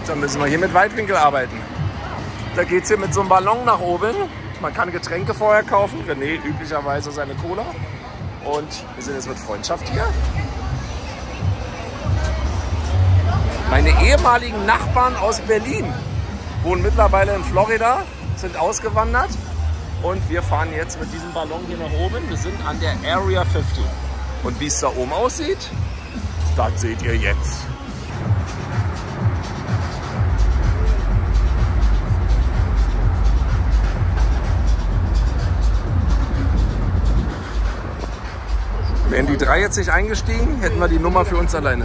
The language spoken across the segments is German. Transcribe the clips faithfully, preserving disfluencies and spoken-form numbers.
Dann müssen wir hier mit Weitwinkel arbeiten. Da geht es hier mit so einem Ballon nach oben. Man kann Getränke vorher kaufen. René üblicherweise seine Cola. Und wir sind jetzt mit Freundschaft hier. Meine ehemaligen Nachbarn aus Berlin wohnen mittlerweile in Florida, sind ausgewandert. Und wir fahren jetzt mit diesem Ballon hier nach oben. Wir sind an der Area fünfzig. Und wie es da oben aussieht, das seht ihr jetzt. Wären die drei jetzt nicht eingestiegen, hätten wir die Nummer für uns alleine.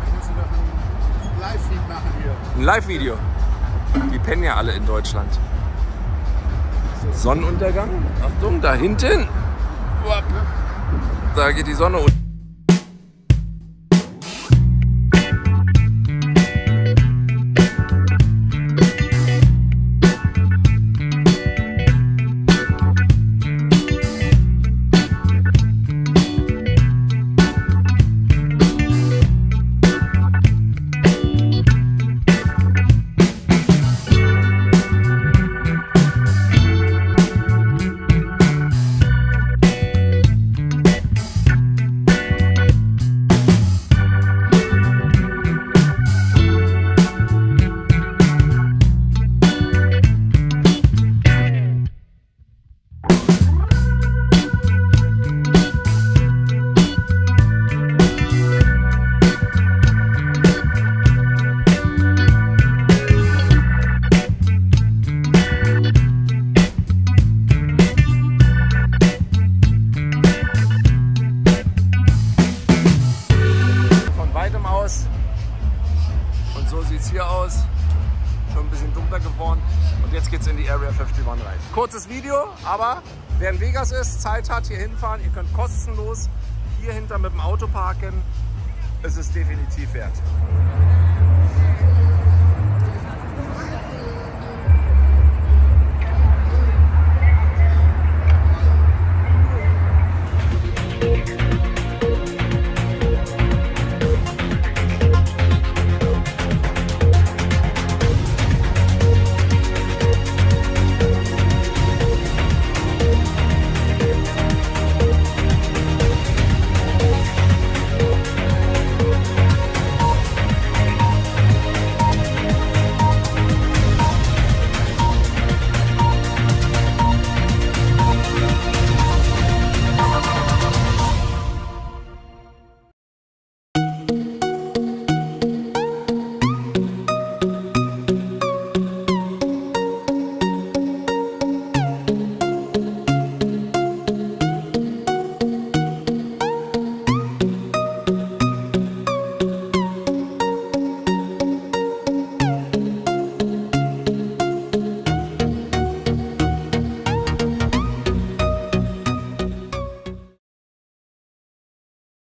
Ein Live-Video. Die pennen ja alle in Deutschland. Sonnenuntergang. Achtung, da hinten. Da geht die Sonne unter. Und so sieht es hier aus. Schon ein bisschen dunkler geworden. Und jetzt geht es in die Area einundfünfzig rein. Kurzes Video, aber wer in Vegas ist, Zeit hat, hier hinfahren. Ihr könnt kostenlos hier hinter mit dem Auto parken. Es ist definitiv wert.